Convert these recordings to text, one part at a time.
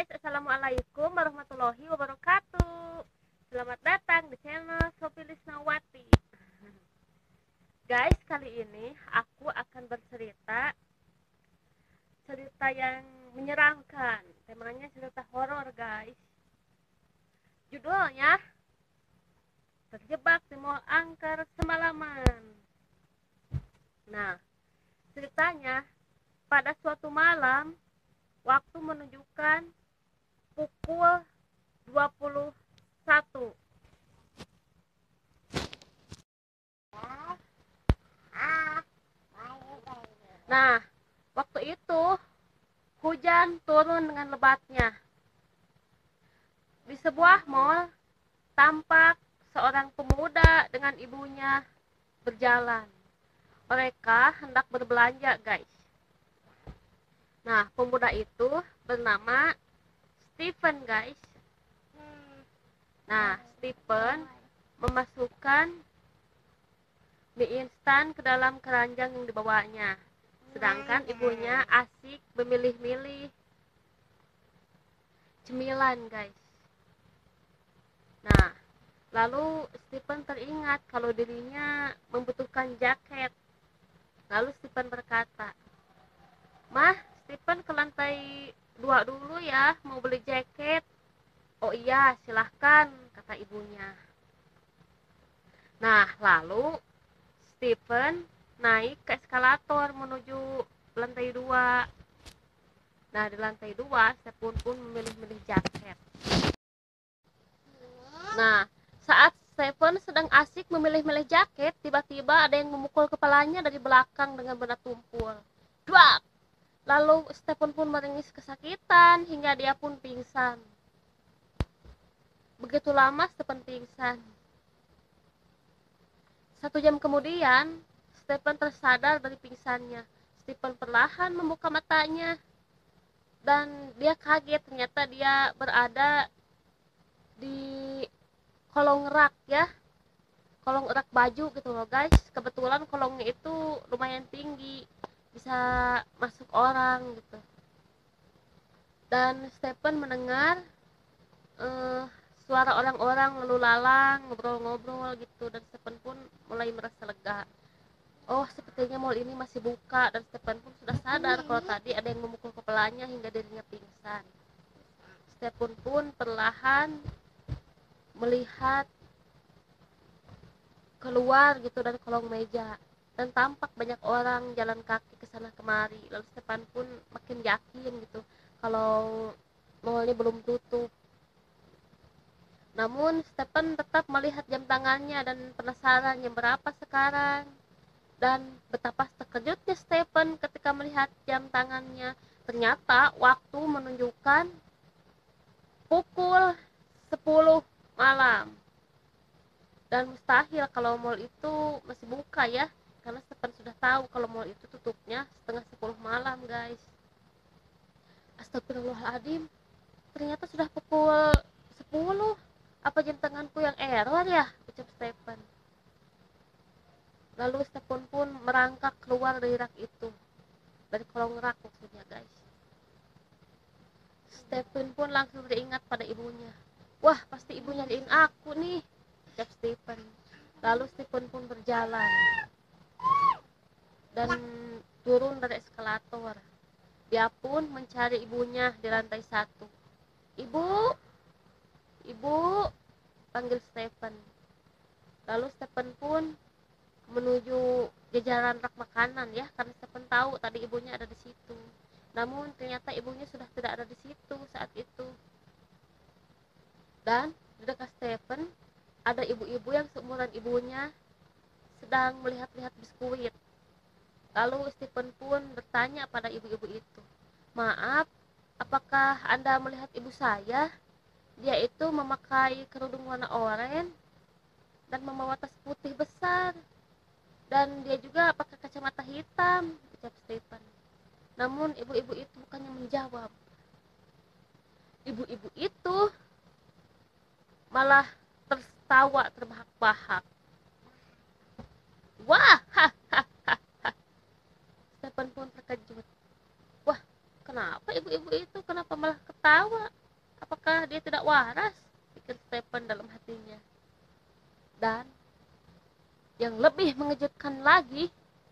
Assalamualaikum warahmatullahi wabarakatuh. Selamat datang di channel Sophie Lisnawati. Guys, kali ini aku akan bercerita cerita yang menyeramkan. Temanya cerita horor, guys. Judulnya Terjebak di Mall Angker Semalaman. Nah, ceritanya pada suatu malam waktu menunjukkan pukul 21. Nah, waktu itu hujan turun dengan lebatnya. Di sebuah mall tampak seorang pemuda dengan ibunya berjalan. Mereka hendak berbelanja, guys. Nah, pemuda itu bernama Stephen, guys. Nah, Stephen memasukkan mie instan ke dalam keranjang yang dibawanya. Sedangkan ibunya asik memilih-milih cemilan, guys. Nah, lalu Stephen teringat kalau dirinya membutuhkan jaket. Lalu Stephen berkata, "Mah, Stephen ke lantai 2 dulu ya, mau beli jaket." "Oh iya, silahkan," kata ibunya. Nah, lalu Stephen naik ke eskalator menuju lantai 2. Nah, di lantai 2, Stephen pun memilih-milih jaket. Nah, saat Stephen sedang asik memilih-milih jaket, tiba-tiba ada yang memukul kepalanya dari belakang dengan benda tumpul. Duak! Lalu Stephen pun menangis kesakitan hingga dia pun pingsan. Begitu lama Stephen pingsan. 1 jam kemudian, Stephen tersadar dari pingsannya. Stephen perlahan membuka matanya dan dia kaget, ternyata dia berada di kolong rak ya. Kolong rak baju gitu loh, guys. Kebetulan kolongnya itu lumayan tinggi, bisa masuk orang gitu. Dan Stephen mendengar suara orang-orang lalu lalang, ngobrol-ngobrol gitu, dan Stephen pun mulai merasa lega. Oh, sepertinya mall ini masih buka, dan Stephen pun sudah sadar kalau tadi ada yang memukul kepalanya hingga dirinya pingsan. Stephen pun perlahan melihat keluar gitu dari kolong meja, dan tampak banyak orang jalan kaki ke sana kemari. Lalu Stephen pun makin yakin gitu kalau mallnya belum tutup. Namun Stephen tetap melihat jam tangannya dan penasaran jam berapa sekarang. Dan betapa terkejutnya Stephen ketika melihat jam tangannya. Ternyata waktu menunjukkan pukul 10 malam. Dan mustahil kalau mall itu masih buka ya. Karena Stephen sudah tahu kalau mall itu tutupnya setengah 10 malam, guys. Astagfirullahaladzim. Ternyata sudah pukul 10. Apa jam tanganku yang error ya? Ucap Stephen. Lalu Stephen pun merangkak keluar dari rak itu. Dari kolong rak maksudnya, guys. Stephen pun langsung teringat pada ibunya. Wah, pasti ibu nyariin aku nih, ucap Stephen. Lalu Stephen pun berjalan dan turun dari eskalator. Dia pun mencari ibunya di lantai 1. "Ibu, ibu," panggil Stephen. Lalu Stephen pun menuju jajaran rak makanan ya, karena Stephen tahu tadi ibunya ada di situ. Namun ternyata ibunya sudah tidak ada di situ saat itu. Dan di dekat Stephen ada ibu-ibu yang seumuran ibunya sedang melihat-lihat biskuit. Lalu Stephen pun bertanya pada ibu-ibu itu, "Maaf, apakah Anda melihat ibu saya? Dia itu memakai kerudung warna oranye dan membawa tas putih besar. Dan dia juga pakai kacamata hitam," ucap Stephen. Namun ibu-ibu itu bukannya menjawab. Ibu-ibu itu malah tertawa terbahak-bahak. Wah, Stephen pun terkejut. Wah, kenapa ibu-ibu itu kenapa malah ketawa? Apakah dia tidak waras? Pikir Stephen dalam hatinya. Dan yang lebih mengejutkan lagi,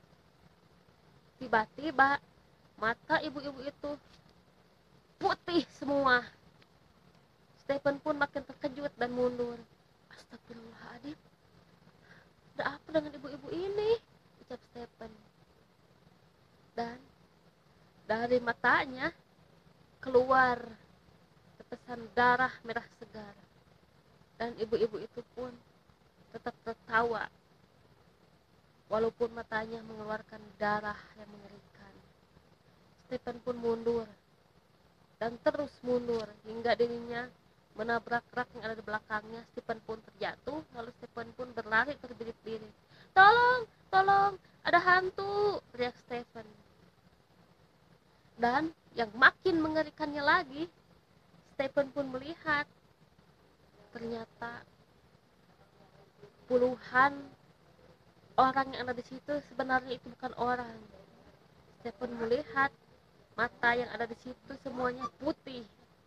tiba-tiba mata ibu-ibu itu putih semua. Stephen pun makin terkejut dan mundur. Astagfirullahaladzim, ada apa dengan ibu-ibu ini? Ucap Stephen. Dan dari matanya keluar tetesan darah merah segar. Dan ibu-ibu itu pun tetap tertawa, walaupun matanya mengeluarkan darah yang mengerikan. Stephen pun mundur dan terus mundur hingga dirinya menabrak rak yang ada di belakangnya. Stephen pun terjatuh, lalu Stephen pun berlari terbirit-birit. Tolong, tolong, ada hantu, teriak Stephen. Dan yang makin mengerikannya lagi, Stephen pun melihat ternyata puluhan orang yang ada di situ sebenarnya itu bukan orang. Stephen melihat mata yang ada di situ semuanya putih.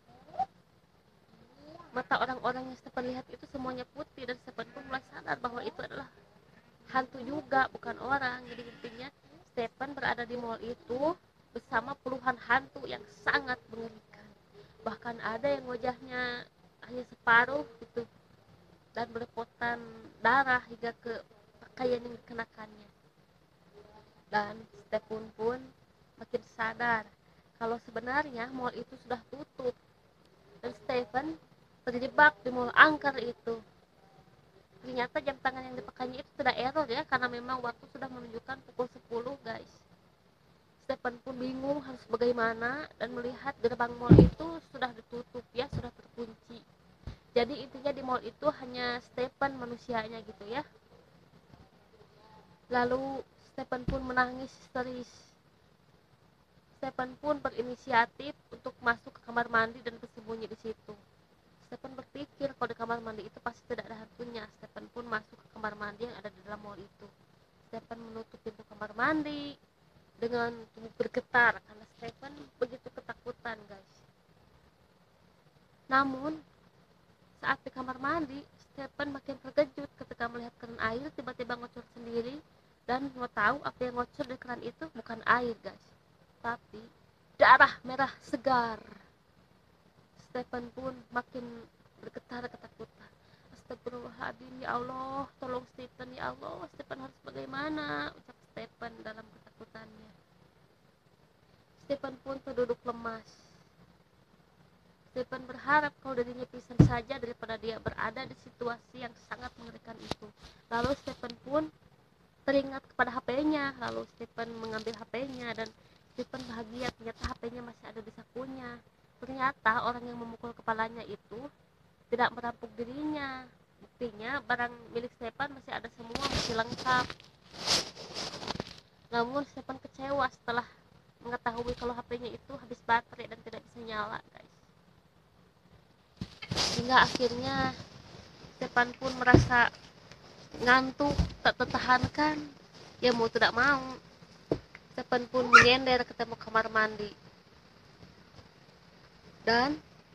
Mata orang-orang yang Stephen lihat itu semuanya putih, dan Stephen pun mulai sadar bahwa itu adalah hantu juga, bukan orang. Jadi intinya Stephen berada di mall itu bersama puluhan hantu yang sangat mengerikan. Bahkan ada yang wajahnya hanya separuh gitu dan belepotan darah hingga ke pakaian yang dikenakannya. Dan Stephen pun makin sadar kalau sebenarnya mall itu sudah tutup dan Stephen terjebak di mall angker itu. Ternyata jam tangan yang dipakainya itu sudah error ya, karena memang waktu sudah menunjukkan pukul 10 guys. Stephen pun bingung harus bagaimana dan melihat gerbang mall itu sudah ditutup ya, sudah terkunci. Jadi intinya di mall itu hanya Stephen manusianya gitu ya. Lalu Stephen pun menangis histeris. Stephen pun berinisiatif untuk masuk ke kamar mandi dan bersembunyi di situ. Stephen berpikir kalau di kamar mandi itu pasti tidak ada hantunya. Stephen pun masuk ke kamar mandi yang ada di dalam mall itu. Stephen menutup pintu kamar mandi dengan tubuh bergetar karena Stephen begitu ketakutan guys. Namun saat di kamar mandi, Stephen makin terkejut ketika melihat keran air tiba-tiba ngocor sendiri. Dan mau tahu apa yang ngocor di keran itu? Bukan air guys, tapi darah merah segar. Stephen pun makin bergetar ketakutan. Astagfirullahaladzim, ya Allah, tolong Stephen, ya Allah, Stephen harus bagaimana? Ucap Stephen dalam ketakutannya. Stephen pun terduduk lemas. Stephen berharap kalau dirinya pingsan saja daripada dia berada di situasi yang sangat mengerikan itu. Lalu Stephen pun teringat kepada HP-nya. Lalu Stephen mengambil HP-nya dan Stephen bahagia, ternyata HP-nya masih ada di sakunya. Ternyata orang yang memukul kepalanya itu tidak merampok dirinya. Buktinya barang milik Stephen masih ada semua, masih lengkap. Namun Stephen kecewa setelah mengetahui kalau HP-nya itu habis baterai dan tidak bisa nyala guys. Hingga akhirnya Stephen pun merasa ngantuk tak tertahankan. Ya mau tidak mau Stephen pun menyender ke tembok kamar mandi. Dan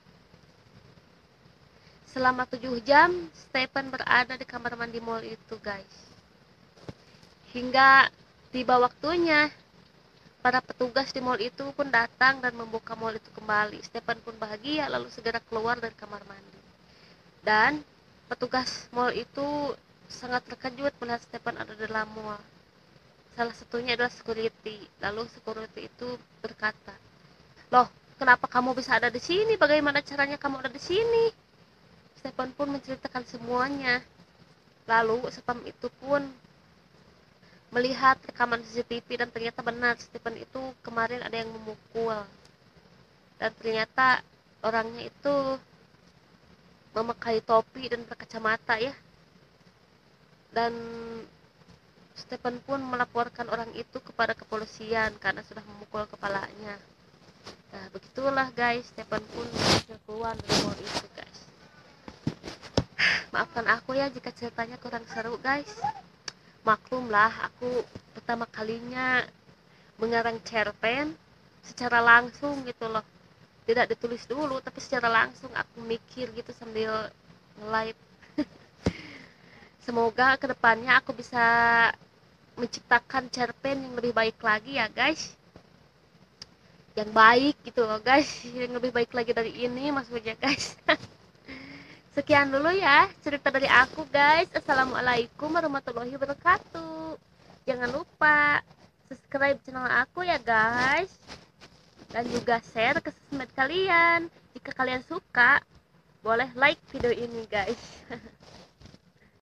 selama 7 jam Stephen berada di kamar mandi mall itu guys. Hingga tiba waktunya para petugas di mall itu pun datang dan membuka mall itu kembali. Stephen pun bahagia lalu segera keluar dari kamar mandi. Dan petugas mall itu sangat terkejut melihat Stephen ada di dalam mall. Salah satunya adalah security. Lalu security itu berkata, "Loh, kenapa kamu bisa ada di sini? Bagaimana caranya kamu ada di sini?" Stephen pun menceritakan semuanya. Lalu spam itu pun melihat rekaman CCTV dan ternyata benar Stephen itu kemarin ada yang memukul. Dan ternyata orangnya itu memakai topi dan berkacamata ya. Dan Stephen pun melaporkan orang itu kepada kepolisian karena sudah memukul kepalanya. Nah begitulah guys, Stephen pun berhasil keluar dari mall itu guys. Maafkan aku ya jika ceritanya kurang seru guys. Maklumlah aku pertama kalinya mengarang cerpen secara langsung gitu loh. tidak ditulis dulu, tapi secara langsung aku mikir gitu sambil nge-live. Semoga kedepannya aku bisa menciptakan cerpen yang lebih baik lagi ya guys, yang baik gitu loh guys, yang lebih baik lagi dari ini maksudnya guys. Sekian dulu ya cerita dari aku guys. Assalamualaikum warahmatullahi wabarakatuh. Jangan lupa subscribe channel aku ya guys, dan juga share ke sosmed kalian. Jika kalian suka, boleh like video ini guys.